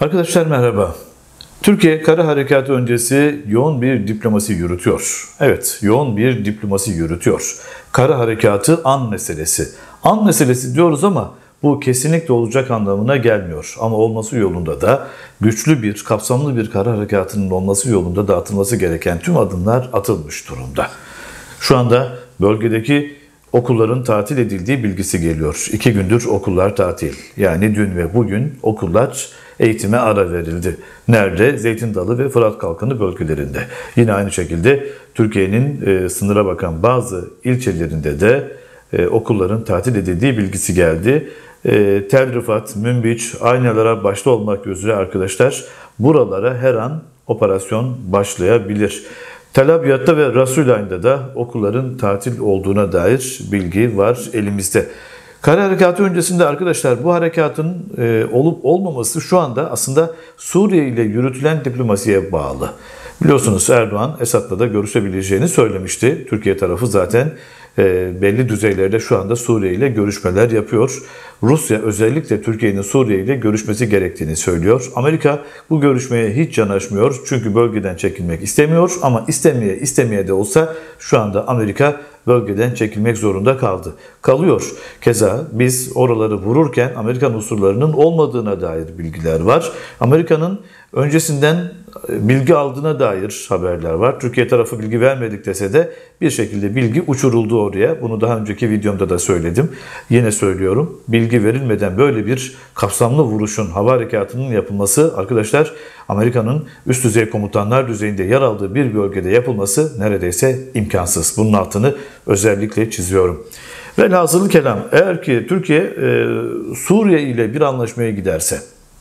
Arkadaşlar merhaba. Türkiye kara harekatı öncesi yoğun bir diplomasi yürütüyor. Evet, yoğun bir diplomasi yürütüyor. Kara harekatı an meselesi. An meselesi diyoruz ama bu kesinlikle olacak anlamına gelmiyor. Ama olması yolunda da güçlü bir, kapsamlı bir kara harekatının olması yolunda da atılması gereken tüm adımlar atılmış durumda. Şu anda bölgedeki okulların tatil edildiği bilgisi geliyor. 2 gündür okullar tatil. Yani dün ve bugün okullar eğitime ara verildi. Nerede? Zeytin Dalı ve Fırat Kalkanı bölgelerinde. Yine aynı şekilde Türkiye'nin sınıra bakan bazı ilçelerinde de okulların tatil edildiği bilgisi geldi. Tel Rifat, Münbiç, Aynalara başta olmak üzere arkadaşlar buralara her an operasyon başlayabilir. Tel Abyad'da ve Rasulayn'da da okulların tatil olduğuna dair bilgi var elimizde. Kara harekatı öncesinde arkadaşlar bu harekatın olup olmaması şu anda aslında Suriye ile yürütülen diplomasiye bağlı. Biliyorsunuz Erdoğan Esad'la da görüşebileceğini söylemişti. Türkiye tarafı zaten belli düzeylerde şu anda Suriye ile görüşmeler yapıyor. Rusya özellikle Türkiye'nin Suriye ile görüşmesi gerektiğini söylüyor. Amerika bu görüşmeye hiç yanaşmıyor çünkü bölgeden çekilmek istemiyor ama istemeye de olsa şu anda Amerika bölgeden çekilmek zorunda kalıyor. Keza biz oraları vururken Amerikan unsurlarının olmadığına dair bilgiler var. Amerika'nın öncesinden bilgi aldığına dair haberler var. Türkiye tarafı bilgi vermedik dese de bir şekilde bilgi uçuruldu oraya. Bunu daha önceki videomda da söyledim. Yine söylüyorum. Bilgi verilmeden böyle bir kapsamlı vuruşun, hava harekatının yapılması arkadaşlar Amerika'nın üst düzey komutanlar düzeyinde yer aldığı bir bölgede yapılması neredeyse imkansız. Bunun altını özellikle çiziyorum. Velhasılı kelam eğer ki Türkiye Suriye ile bir anlaşmaya giderse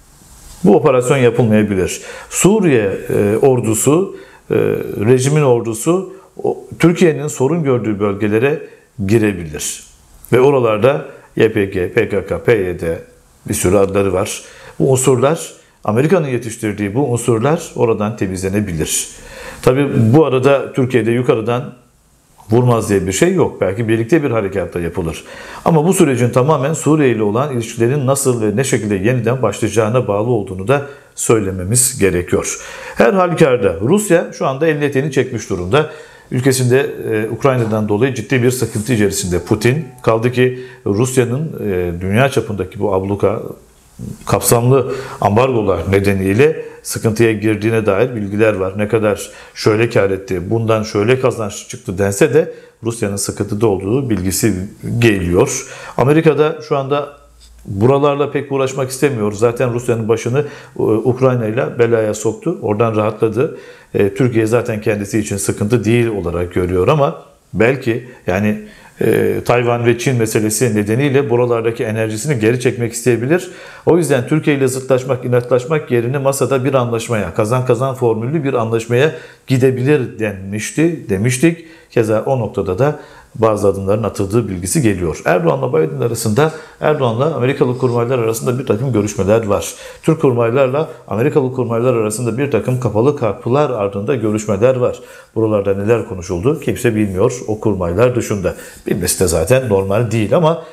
bu operasyon yapılmayabilir. Suriye ordusu, rejimin ordusu Türkiye'nin sorun gördüğü bölgelere girebilir. Ve oralarda YPG, PKK, PYD bir sürü adları var. Bu unsurlar, Amerika'nın yetiştirdiği bu unsurlar oradan temizlenebilir. Tabii bu arada Türkiye'de yukarıdan vurmaz diye bir şey yok. Belki birlikte bir harekatta yapılır. Ama bu sürecin tamamen Suriye ile olan ilişkilerin nasıl ve ne şekilde yeniden başlayacağına bağlı olduğunu da söylememiz gerekiyor. Her halükarda Rusya şu anda elini eteğini çekmiş durumda. Ülkesinde Ukrayna'dan dolayı ciddi bir sıkıntı içerisinde Putin. Kaldı ki Rusya'nın dünya çapındaki bu abluka kapsamlı ambargolar nedeniyle sıkıntıya girdiğine dair bilgiler var. Ne kadar şöyle kar etti, bundan şöyle kazanç çıktı dense de Rusya'nın sıkıntıda olduğu bilgisi geliyor. Amerika'da şu anda buralarla pek uğraşmak istemiyor. Zaten Rusya'nın başını Ukrayna ile belaya soktu. Oradan rahatladı. Türkiye zaten kendisi için sıkıntı değil olarak görüyor ama belki yani Tayvan ve Çin meselesi nedeniyle buralardaki enerjisini geri çekmek isteyebilir. O yüzden Türkiye ile zıtlaşmak, inatlaşmak yerine masada bir anlaşmaya, kazan kazan formüllü bir anlaşmaya gidebilir demiştik. Keza o noktada da bazı adımların atıldığı bilgisi geliyor. Erdoğan'la Biden arasında, Erdoğan'la Amerikalı kurmaylar arasında bir takım görüşmeler var. Türk kurmaylarla Amerikalı kurmaylar arasında bir takım kapalı kapılar ardında görüşmeler var. Buralarda neler konuşuldu kimse bilmiyor o kurmaylar dışında. Bilmesi de zaten normal değil ama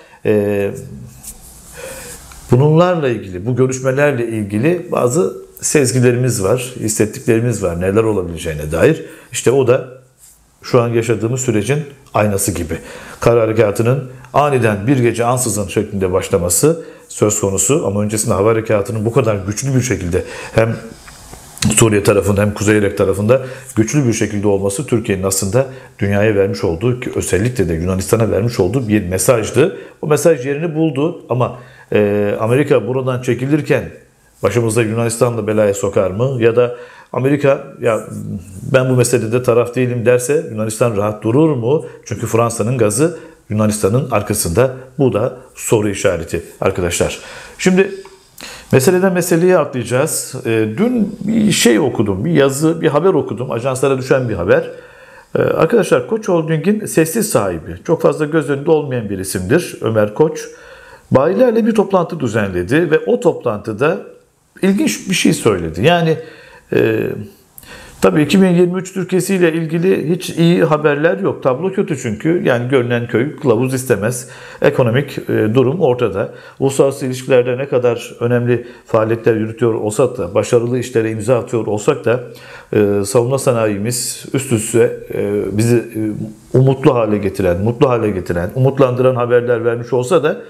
bunlarla ilgili, bu görüşmelerle ilgili bazı sezgilerimiz var, hissettiklerimiz var neler olabileceğine dair. İşte o da şu an yaşadığımız sürecin aynası gibi. Kara harekatının aniden bir gece ansızın şeklinde başlaması söz konusu ama öncesinde hava harekatının bu kadar güçlü bir şekilde hem Suriye tarafında hem Kuzey Irak tarafında güçlü bir şekilde olması Türkiye'nin aslında dünyaya vermiş olduğu, özellikle de Yunanistan'a vermiş olduğu bir mesajdı. O mesaj yerini buldu ama Amerika buradan çekilirken başımızda Yunanistan'la belaya sokar mı? Ya da Amerika ya ben bu meselede taraf değilim derse Yunanistan rahat durur mu? Çünkü Fransa'nın gazı Yunanistan'ın arkasında. Bu da soru işareti arkadaşlar. Şimdi meseleden meseleye atlayacağız. Dün bir şey okudum, bir yazı, bir haber okudum. Ajanslara düşen bir haber. Arkadaşlar Koç Holding'in sessiz sahibi, çok fazla göz önünde olmayan bir isimdir Ömer Koç. Bayilerle bir toplantı düzenledi ve o toplantıda ilginç bir şey söyledi. Yani Tabii 2023 Türkiye'si ile ilgili hiç iyi haberler yok. Tablo kötü çünkü. Yani görünen köy kılavuz istemez. Ekonomik durum ortada. Uluslararası ilişkilerde ne kadar önemli faaliyetler yürütüyor olsak da, başarılı işlere imza atıyor olsak da savunma sanayimiz üst üste bizi umutlu hale getiren, mutlu hale getiren, umutlandıran haberler vermiş olsa da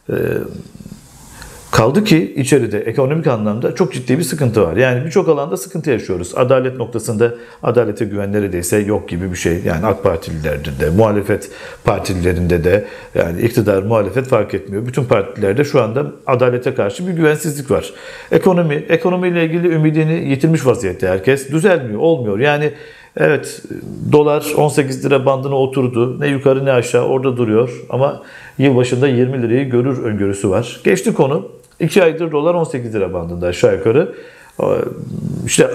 kaldı ki içeride ekonomik anlamda çok ciddi bir sıkıntı var. Yani birçok alanda sıkıntı yaşıyoruz. Adalet noktasında adalete güven neredeyse yok gibi bir şey. Yani AK Partililerde de, muhalefet partililerinde de, yani iktidar, muhalefet fark etmiyor. Bütün partilerde şu anda adalete karşı bir güvensizlik var. Ekonomiyle ilgili ümidini yitirmiş vaziyette herkes. Düzelmiyor, olmuyor. Yani evet, dolar 18 lira bandına oturdu. Ne yukarı ne aşağı orada duruyor. Ama yılbaşında 20 lirayı görür öngörüsü var. Geçti konu. 2 aydır dolar 18 lira bandında aşağı yukarı. İşte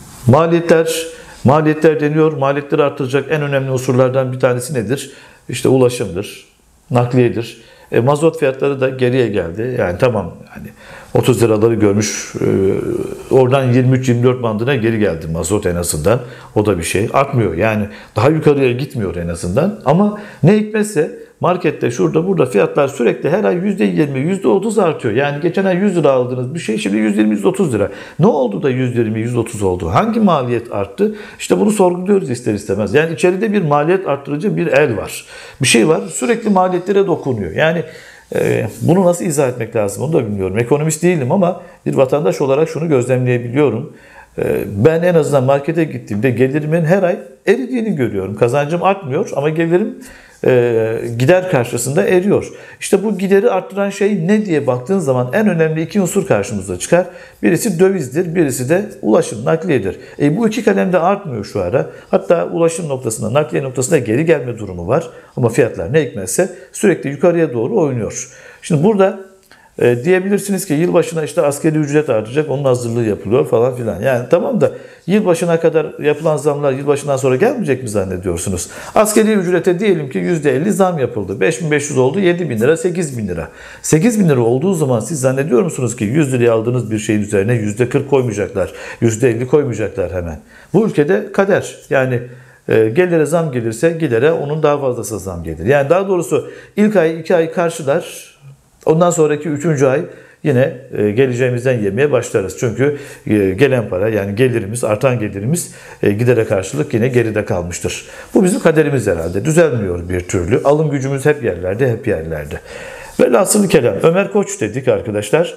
maliyetler deniyor. Maliyetleri artıracak en önemli unsurlardan bir tanesi nedir? İşte ulaşımdır, nakliyedir. Mazot fiyatları da geriye geldi. Yani tamam, yani 30 liraları görmüş, oradan 23-24 bandına geri geldi mazot en azından. O da bir şey. Artmıyor yani, daha yukarıya gitmiyor en azından. Ama ne hikmetse markette şurada burada fiyatlar sürekli her ay %20, %30 artıyor. Yani geçen ay 100 lira aldığınız bir şey şimdi 120-130 lira. Ne oldu da 120-130 oldu? Hangi maliyet arttı? İşte bunu sorguluyoruz ister istemez. Yani içeride bir maliyet arttırıcı bir el var. Bir şey var, sürekli maliyetlere dokunuyor. Yani bunu nasıl izah etmek lazım onu da bilmiyorum. Ekonomist değilim ama bir vatandaş olarak şunu gözlemleyebiliyorum. Ben en azından markete gittiğimde gelirimin her ay eridiğini görüyorum. Kazancım artmıyor ama gelirim gider karşısında eriyor. İşte bu gideri arttıran şey ne diye baktığın zaman en önemli iki unsur karşımıza çıkar. Birisi dövizdir, birisi de ulaşım, nakliyedir. Bu iki kalem de artmıyor şu ara. Hatta ulaşım noktasında, nakliye noktasında geri gelme durumu var. Ama fiyatlar ne hikmetse sürekli yukarıya doğru oynuyor. Şimdi burada diyebilirsiniz ki yılbaşına işte asgari ücret artacak, onun hazırlığı yapılıyor falan filan. Yani tamam da yılbaşına kadar yapılan zamlar yılbaşından sonra gelmeyecek mi zannediyorsunuz? Asgari ücrete diyelim ki %50 zam yapıldı. 5.500 oldu, 7.000 lira, 8.000 lira. 8.000 lira olduğu zaman siz zannediyor musunuz ki 100 liraya aldığınız bir şeyin üzerine %40 koymayacaklar, %50 koymayacaklar hemen. Bu ülkede kader. Yani gelire zam gelirse gidere onun daha fazlası zam gelir. Yani daha doğrusu ilk ay 2 ay karşılar. Ondan sonraki 3. ay yine geleceğimizden yemeye başlarız. Çünkü gelen para, yani gelirimiz, artan gelirimiz gidere karşılık yine geride kalmıştır. Bu bizim kaderimiz herhalde. Düzelmiyor bir türlü. Alım gücümüz hep yerlerde, hep yerlerde. Velhasılı kelam. Ömer Koç dedik arkadaşlar.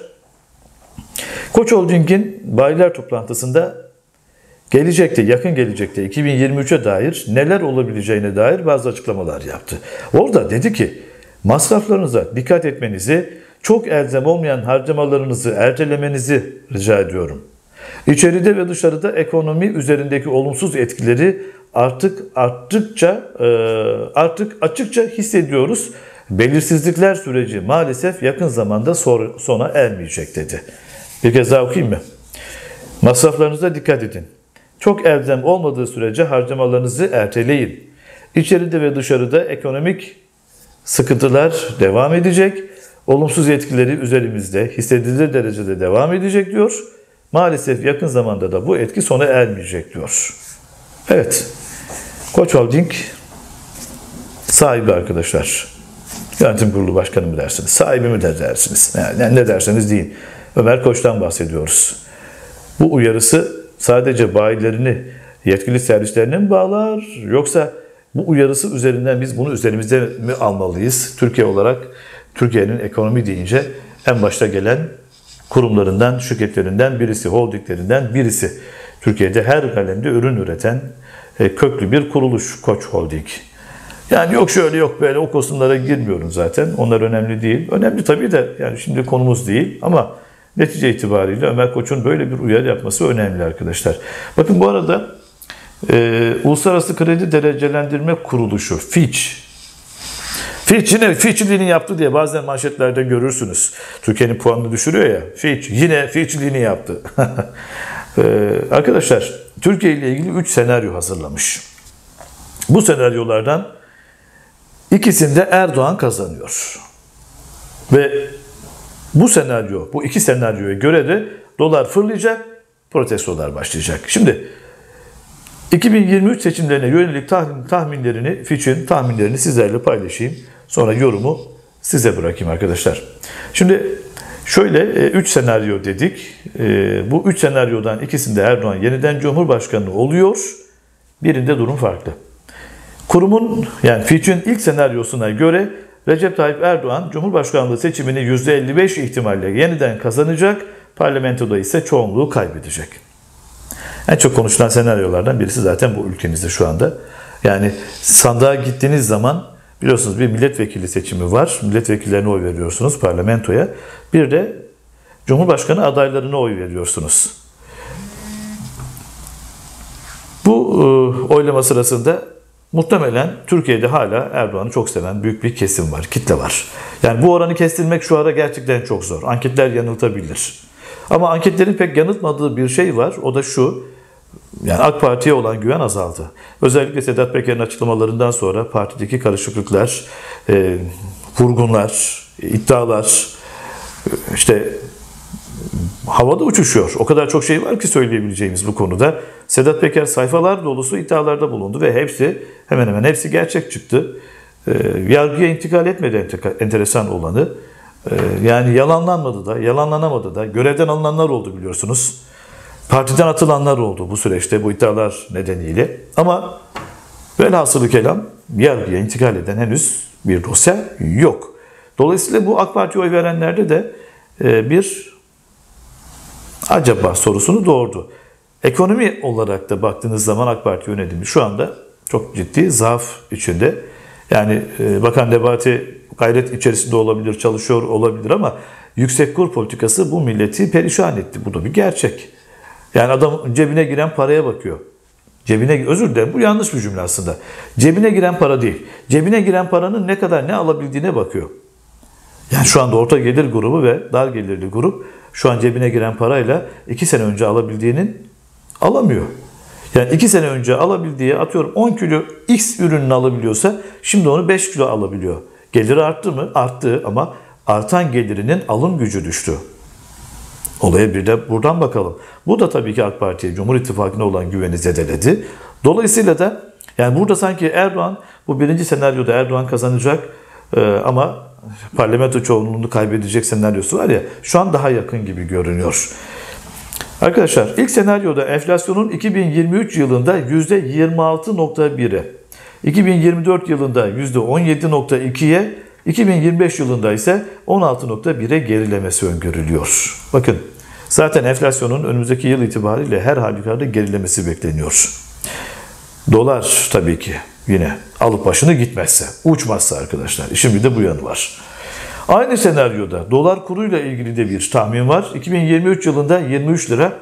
Koç Holding'in bayiler toplantısında yakın gelecekte 2023'e dair neler olabileceğine dair bazı açıklamalar yaptı. Orada dedi ki, masraflarınıza dikkat etmenizi, çok elzem olmayan harcamalarınızı ertelemenizi rica ediyorum. İçeride ve dışarıda ekonomi üzerindeki olumsuz etkileri artık açıkça hissediyoruz. Belirsizlikler süreci maalesef yakın zamanda sona ermeyecek dedi. Bir kez daha okuyayım mı? Masraflarınıza dikkat edin. Çok elzem olmadığı sürece harcamalarınızı erteleyin. İçeride ve dışarıda ekonomik sıkıntılar devam edecek. Olumsuz etkileri üzerimizde hissedilir derecede devam edecek diyor. Maalesef yakın zamanda da bu etki sona ermeyecek diyor. Evet. Koç Holding sahibi arkadaşlar. Yönetim Kurulu Başkanı mı dersiniz? Sahibi mi dersiniz? Yani ne derseniz deyin. Ömer Koç'tan bahsediyoruz. Bu uyarısı sadece bayilerini, yetkili servislerine mi bağlar? Yoksa bu uyarısı üzerinden biz bunu üzerimize mi almalıyız? Türkiye olarak, Türkiye'nin ekonomi deyince en başta gelen kurumlarından, şirketlerinden birisi, holdinglerinden birisi. Türkiye'de her kalemde ürün üreten köklü bir kuruluş Koç Holding. Yani yok şöyle yok böyle, o kısımlara girmiyorum zaten. Onlar önemli değil. Önemli tabii de yani şimdi konumuz değil ama netice itibariyle Ömer Koç'un böyle bir uyarı yapması önemli arkadaşlar. Bakın bu arada Uluslararası Kredi Derecelendirme Kuruluşu Fitch yine Fitch'liğini yaptı diye bazen manşetlerde görürsünüz. Türkiye'nin puanını düşürüyor ya. Fitch yine Fitch'liğini yaptı. Arkadaşlar Türkiye ile ilgili 3 senaryo hazırlamış. Bu senaryolardan ikisinde Erdoğan kazanıyor. Ve bu iki senaryoya göre de dolar fırlayacak, protestolar başlayacak. Şimdi 2023 seçimlerine yönelik tahminlerini, Fitch'in tahminlerini sizlerle paylaşayım. Sonra yorumu size bırakayım arkadaşlar. Şimdi şöyle 3 senaryo dedik. Bu 3 senaryodan ikisinde Erdoğan yeniden Cumhurbaşkanı oluyor. Birinde durum farklı. Kurumun yani Fitch'in ilk senaryosuna göre Recep Tayyip Erdoğan Cumhurbaşkanlığı seçimini %55 ihtimalle yeniden kazanacak. Parlamentoda ise çoğunluğu kaybedecek. En çok konuşulan senaryolardan birisi zaten bu ülkemizde şu anda. Yani sandığa gittiğiniz zaman biliyorsunuz bir milletvekili seçimi var. Milletvekillerine oy veriyorsunuz parlamentoya. Bir de Cumhurbaşkanı adaylarına oy veriyorsunuz. Bu oylama sırasında muhtemelen Türkiye'de hala Erdoğan'ı çok seven büyük bir kesim var, kitle var. Yani bu oranı kestirmek şu ara gerçekten çok zor. Anketler yanıltabilir. Ama anketlerin pek yanıltmadığı bir şey var. O da şu. Yani AK Parti'ye olan güven azaldı. Özellikle Sedat Peker'in açıklamalarından sonra partideki karışıklıklar, vurgunlar, iddialar işte havada uçuşuyor. O kadar çok şey var ki söyleyebileceğimiz bu konuda. Sedat Peker sayfalar dolusu iddialarda bulundu ve hepsi hemen hemen hepsi gerçek çıktı. Yargıya intikal etmedi enteresan olanı. Yani yalanlanmadı da, yalanlanamadı da. Görevden alınanlar oldu biliyorsunuz. Partiden atılanlar oldu bu süreçte bu iddialar nedeniyle. Ama velhasılı kelam yargıya intikal eden henüz bir dosya yok. Dolayısıyla bu AK Parti'ye oy verenlerde de bir acaba sorusunu doğurdu. Ekonomi olarak da baktığınız zaman AK Parti yönetimi şu anda çok ciddi zaaf içinde. Yani Bakan Nebati gayret içerisinde olabilir, çalışıyor olabilir ama yüksek kur politikası bu milleti perişan etti. Bu da bir gerçek. Yani adam cebine giren paraya bakıyor. Özür dilerim bu yanlış bir cümle aslında. Cebine giren para değil. Cebine giren paranın ne kadar ne alabildiğine bakıyor. Yani şu anda orta gelir grubu ve dar gelirli grup şu an cebine giren parayla 2 sene önce alabildiğinin alamıyor. Yani 2 sene önce alabildiği atıyorum 10 kilo X ürününü alabiliyorsa şimdi onu 5 kilo alabiliyor. Geliri arttı mı? Arttı ama artan gelirinin alım gücü düştü. Olaya bir de buradan bakalım. Bu da tabii ki AK Parti'ye, Cumhur İttifakı'na olan güveni zedeledi. Dolayısıyla da yani burada sanki Erdoğan, bu birinci senaryoda Erdoğan kazanacak ama parlamento çoğunluğunu kaybedecek senaryosu var ya, şu an daha yakın gibi görünüyor. Arkadaşlar ilk senaryoda enflasyonun 2023 yılında %26.1'e, 2024 yılında %17.2'ye, 2025 yılında ise 16.1'e gerilemesi öngörülüyor. Bakın zaten enflasyonun önümüzdeki yıl itibariyle her halükarda gerilemesi bekleniyor. Dolar tabii ki yine alıp başını gitmezse, uçmazsa arkadaşlar. İşin bir de bu yanı var. Aynı senaryoda dolar kuruyla ilgili de bir tahmin var. 2023 yılında 23 lira,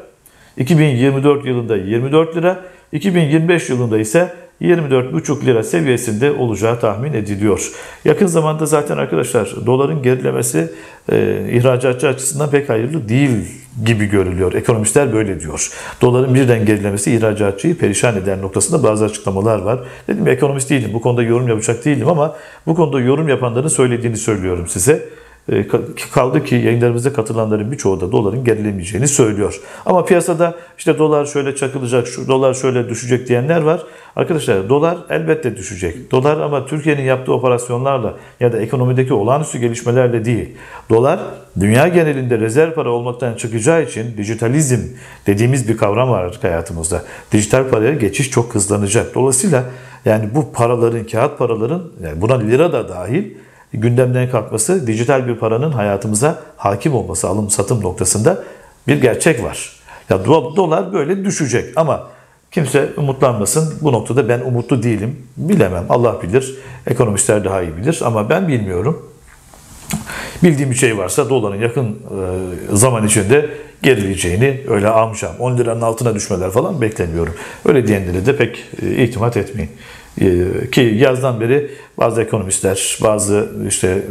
2024 yılında 24 lira, 2025 yılında ise 24,5 lira seviyesinde olacağı tahmin ediliyor. Yakın zamanda zaten arkadaşlar doların gerilemesi ihracatçı açısından pek hayırlı değil gibi görülüyor. Ekonomistler böyle diyor. Doların birden gerilemesi ihracatçıyı perişan eder noktasında bazı açıklamalar var. Dedim ya, ekonomist değilim. Bu konuda yorum yapacak değilim ama bu konuda yorum yapanların söylediğini söylüyorum size. Kaldı ki yayınlarımıza katılanların birçoğu da doların gerilemeyeceğini söylüyor. Ama piyasada işte dolar şöyle çakılacak, şu dolar şöyle düşecek diyenler var. Arkadaşlar dolar elbette düşecek. Dolar ama Türkiye'nin yaptığı operasyonlarla ya da ekonomideki olağanüstü gelişmelerle değil. Dolar dünya genelinde rezerv para olmaktan çıkacağı için dijitalizm dediğimiz bir kavram var hayatımızda. Dijital paraya geçiş çok hızlanacak. Dolayısıyla yani bu paraların, kağıt paraların, yani buna lira da dahil, gündemden kalkması, dijital bir paranın hayatımıza hakim olması, alım satım noktasında bir gerçek var. Ya dolar böyle düşecek ama kimse umutlanmasın. Bu noktada ben umutlu değilim. Bilemem. Allah bilir. Ekonomistler daha iyi bilir ama ben bilmiyorum. Bildiğim bir şey varsa doların yakın zaman içinde gerileyeceğini, öyle amcam 10 liranın altına düşmeler falan beklemiyorum. Öyle diyenlere de pek itimat etmeyin. Ki yazdan beri bazı ekonomistler, bazı işte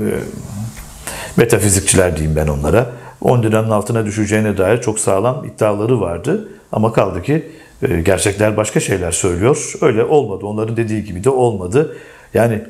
metafizikçiler diyeyim ben onlara, 10 liranın altına düşeceğine dair çok sağlam iddiaları vardı. Ama kaldı ki gerçekler başka şeyler söylüyor. Öyle olmadı. Onların dediği gibi de olmadı. Yani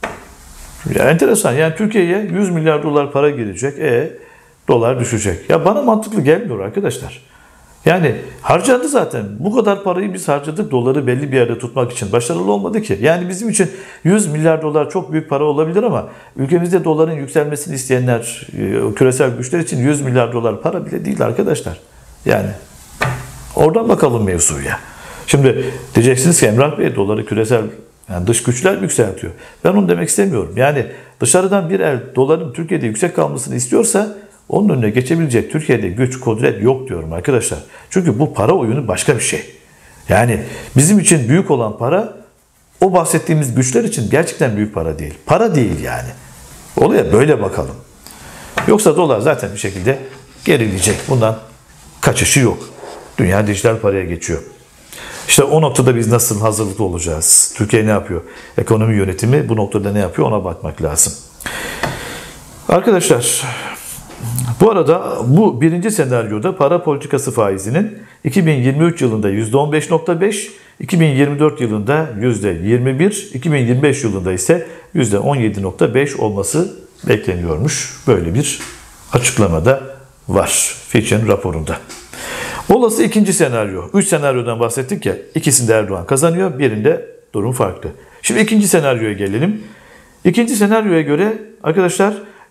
enteresan. Yani Türkiye'ye 100 milyar dolar para girecek. Dolar düşecek. Ya bana mantıklı gelmiyor arkadaşlar. Yani harcandı zaten. Bu kadar parayı biz harcadık doları belli bir yerde tutmak için. Başarılı olmadı ki. Yani bizim için 100 milyar dolar çok büyük para olabilir ama ülkemizde doların yükselmesini isteyenler, küresel güçler için 100 milyar dolar para bile değil arkadaşlar. Yani oradan bakalım mevzuya. Şimdi diyeceksiniz ki Emrah Bey doları küresel yani dış güçler yükseltiyor. Ben onu demek istemiyorum. Yani dışarıdan bir el doların Türkiye'de yüksek kalmasını istiyorsa onun önüne geçebilecek Türkiye'de güç, kudret yok diyorum arkadaşlar. Çünkü bu para oyunu başka bir şey. Yani bizim için büyük olan para o bahsettiğimiz güçler için gerçekten büyük para değil. Para değil yani. Olaya böyle bakalım. Yoksa dolar zaten bir şekilde gerileyecek. Bundan kaçışı yok. Dünya dijital paraya geçiyor. İşte o noktada biz nasıl hazırlıklı olacağız? Türkiye ne yapıyor? Ekonomi yönetimi bu noktada ne yapıyor? Ona bakmak lazım. Arkadaşlar, bu arada bu birinci senaryoda para politikası faizinin 2023 yılında %15.5, 2024 yılında %21, 2025 yılında ise %17.5 olması bekleniyormuş. Böyle bir açıklamada var Fitch'in raporunda. Olası ikinci senaryo. 3 senaryodan bahsettik ya. İkisinde Erdoğan kazanıyor. Birinde durum farklı. Şimdi ikinci senaryoya gelelim. İkinci senaryoya göre arkadaşlar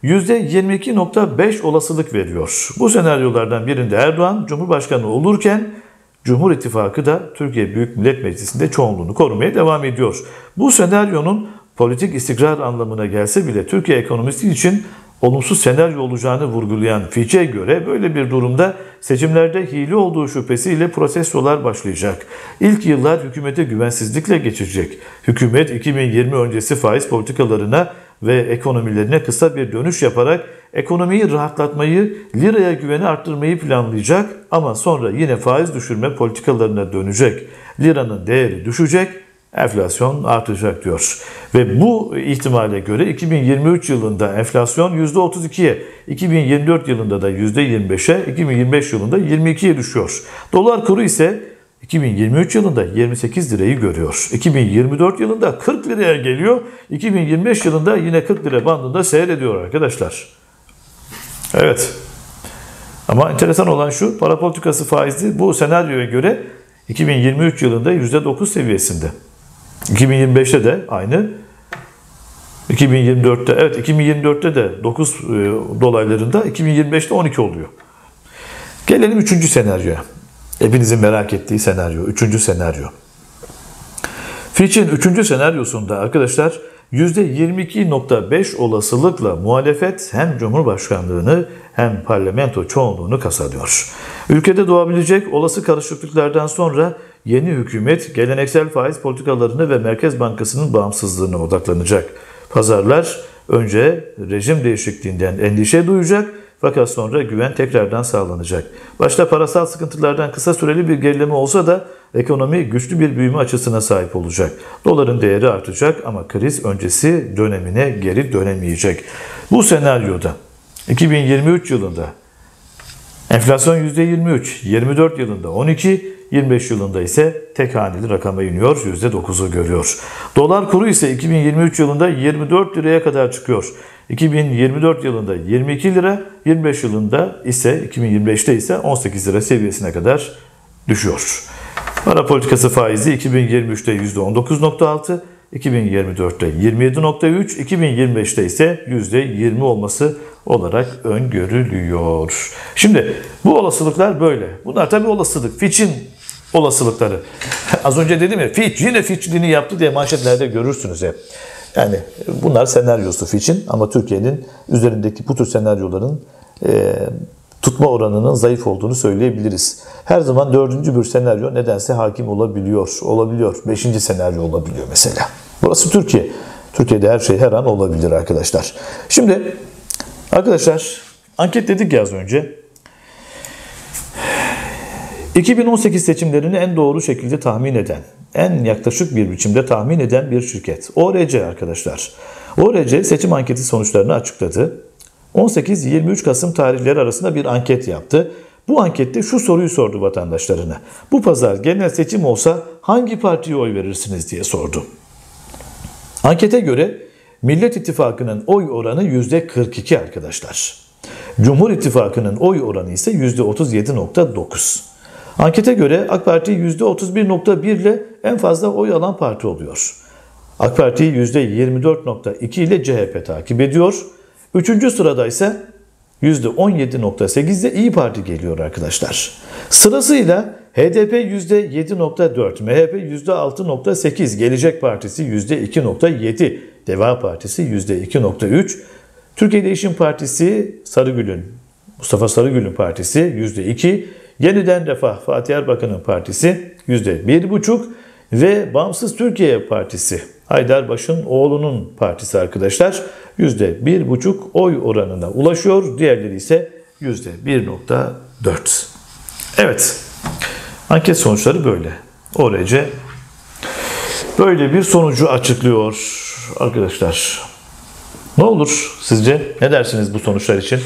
%22.5 olasılık veriyor. Bu senaryolardan birinde Erdoğan Cumhurbaşkanı olurken Cumhur İttifakı da Türkiye Büyük Millet Meclisi'nde çoğunluğunu korumaya devam ediyor. Bu senaryonun politik istikrar anlamına gelse bile Türkiye ekonomisi için olumsuz senaryo olacağını vurgulayan Fitch'e göre böyle bir durumda seçimlerde hile olduğu şüphesiyle protestolar başlayacak. İlk yıllar hükümete güvensizlikle geçecek. Hükümet 2020 öncesi faiz politikalarına ve ekonomilerine kısa bir dönüş yaparak ekonomiyi rahatlatmayı, liraya güveni arttırmayı planlayacak ama sonra yine faiz düşürme politikalarına dönecek. Liranın değeri düşecek, enflasyon artacak diyor. Ve bu ihtimale göre 2023 yılında enflasyon %32'ye, 2024 yılında da %25'e, 2025 yılında 22'ye düşüyor. Dolar kuru ise 2023 yılında 28 lirayı görüyor. 2024 yılında 40 liraya geliyor. 2025 yılında yine 40 lira bandında seyrediyor arkadaşlar. Evet. Ama enteresan olan şu, para politikası faizi bu senaryoya göre 2023 yılında %9 seviyesinde. 2025'te de aynı. 2024'te evet 2024'te de 9 dolaylarında, 2025'te 12 oluyor. Gelelim 3. senaryoya. Hepinizin merak ettiği senaryo. 3. senaryo. Fitch'in 3. senaryosunda arkadaşlar %22.5 olasılıkla muhalefet hem Cumhurbaşkanlığını hem parlamento çoğunluğunu kazanıyor. Ülkede doğabilecek olası karışıklıklardan sonra yeni hükümet geleneksel faiz politikalarını ve Merkez Bankası'nın bağımsızlığına odaklanacak. Pazarlar önce rejim değişikliğinden endişe duyacak fakat sonra güven tekrardan sağlanacak. Başta parasal sıkıntılardan kısa süreli bir gerileme olsa da ekonomi güçlü bir büyüme açısına sahip olacak. Doların değeri artacak ama kriz öncesi dönemine geri dönemeyecek. Bu senaryoda 2023 yılında enflasyon %23, 24 yılında 12, 25 yılında ise tek haneli rakama iniyor, %9'u görüyor. Dolar kuru ise 2023 yılında 24 liraya kadar çıkıyor. 2024 yılında 22 lira, 25 yılında ise 2025'te ise 18 lira seviyesine kadar düşüyor. Para politikası faizi 2023'te %19.6, 2024'te 27.3, 2025'te ise %20 olması olarak öngörülüyor. Şimdi bu olasılıklar böyle. Bunlar tabii olasılık. Fitch'in olasılıkları. Az önce dedim ya Fitch yine Fitch'liğini yaptı diye manşetlerde görürsünüz hep. Yani bunlar senaryosu Fitch'in ama Türkiye'nin üzerindeki bu tür senaryoların tutma oranının zayıf olduğunu söyleyebiliriz. Her zaman 4. bir senaryo nedense hakim olabiliyor. 5. senaryo olabiliyor mesela. Burası Türkiye. Türkiye'de her şey her an olabilir arkadaşlar. Şimdi arkadaşlar anket dedik ya az önce. 2018 seçimlerini en doğru şekilde tahmin eden, en yaklaşık bir biçimde tahmin eden bir şirket. ORC arkadaşlar. ORC seçim anketi sonuçlarını açıkladı. 18-23 Kasım tarihleri arasında bir anket yaptı. Bu ankette şu soruyu sordu vatandaşlarına. Bu pazar genel seçim olsa hangi partiye oy verirsiniz diye sordu. Ankete göre Millet İttifakı'nın oy oranı %42 arkadaşlar. Cumhur İttifakı'nın oy oranı ise %37.9. Ankete göre AK Parti %31.1 ile en fazla oy alan parti oluyor. AK Parti'yi %24.2 ile CHP takip ediyor. Üçüncü sırada ise %17.8 ile İYİ Parti geliyor arkadaşlar. Sırasıyla HDP %7.4, MHP %6.8, Gelecek Partisi %2.7, Deva Partisi %2.3, Türkiye Değişim Partisi Mustafa Sarıgül'ün partisi %2, Yeniden Refah Fatih Erbakan'ın partisi %1.5 ve Bağımsız Türkiye Partisi Haydarbaş'ın oğlunun partisi arkadaşlar %1.5 oy oranına ulaşıyor. Diğerleri ise %1.4. Evet, anket sonuçları böyle. ORC böyle bir sonucu açıklıyor arkadaşlar. Ne olur sizce? Ne dersiniz bu sonuçlar için?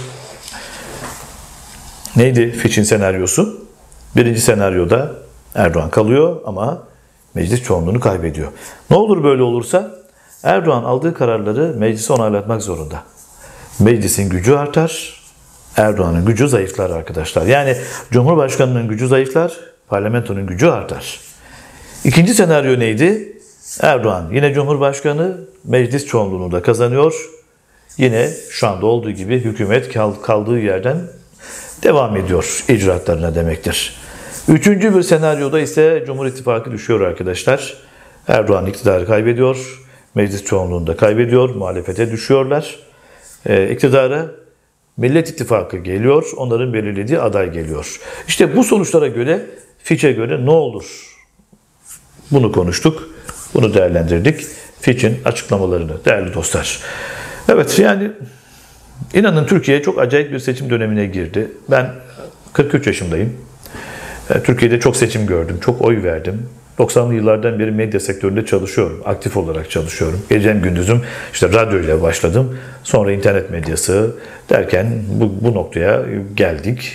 Neydi Fitch'in senaryosu? Birinci senaryoda Erdoğan kalıyor ama meclis çoğunluğunu kaybediyor. Ne olur böyle olursa? Erdoğan aldığı kararları meclise onaylatmak zorunda. Meclisin gücü artar, Erdoğan'ın gücü zayıflar arkadaşlar. Yani Cumhurbaşkanı'nın gücü zayıflar, parlamentonun gücü artar. İkinci senaryo neydi? Erdoğan yine Cumhurbaşkanı, meclis çoğunluğunu da kazanıyor. Yine şu anda olduğu gibi hükümet kaldığı yerden devam ediyor icraatlarına demektir. Üçüncü bir senaryoda ise Cumhur İttifakı düşüyor arkadaşlar. Erdoğan iktidarı kaybediyor, meclis çoğunluğunu da kaybediyor, muhalefete düşüyorlar. İktidara Millet İttifakı geliyor, onların belirlediği aday geliyor. İşte bu sonuçlara göre, Fitch'e göre ne olur? Bunu konuştuk, bunu değerlendirdik. Fitch'in açıklamalarını değerli dostlar. Evet, yani inanın Türkiye çok acayip bir seçim dönemine girdi. Ben 43 yaşındayım. Türkiye'de çok seçim gördüm, çok oy verdim. 90'lı yıllardan beri medya sektöründe çalışıyorum, aktif olarak çalışıyorum. Gecem gündüzüm işte radyo ile başladım. Sonra internet medyası derken bu noktaya geldik.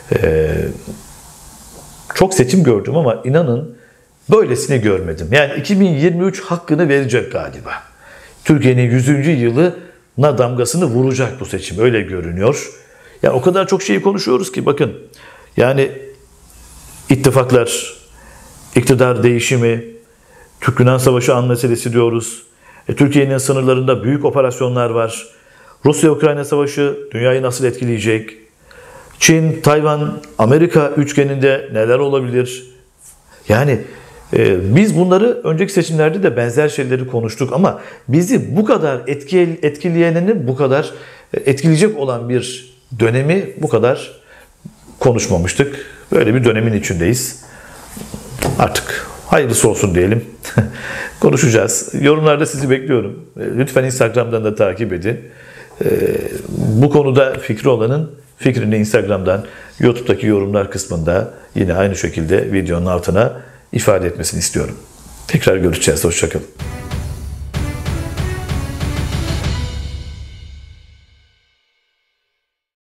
Çok seçim gördüm ama inanın böylesini görmedim. Yani 2023 hakkını verecek galiba. Türkiye'nin 100. yılına damgasını vuracak bu seçim, öyle görünüyor. Yani o kadar çok şeyi konuşuyoruz ki bakın. Yani ittifaklar, iktidar değişimi, Türk-Yunan Savaşı an meselesi diyoruz. Türkiye'nin sınırlarında büyük operasyonlar var. Rusya-Ukrayna Savaşı dünyayı nasıl etkileyecek? Çin, Tayvan, Amerika üçgeninde neler olabilir? Yani biz bunları önceki seçimlerde de benzer şeyleri konuştuk ama bizi bu kadar etkileyenini, bu kadar etkileyecek olan bir dönemi bu kadar konuşmamıştık. Böyle bir dönemin içindeyiz. Artık hayırlısı olsun diyelim. Konuşacağız. Yorumlarda sizi bekliyorum. Lütfen Instagram'dan da takip edin. Bu konuda fikri olanın fikrini Instagram'dan, YouTube'daki yorumlar kısmında yine aynı şekilde videonun altına ifade etmesini istiyorum. Tekrar görüşeceğiz. Hoşça kalın.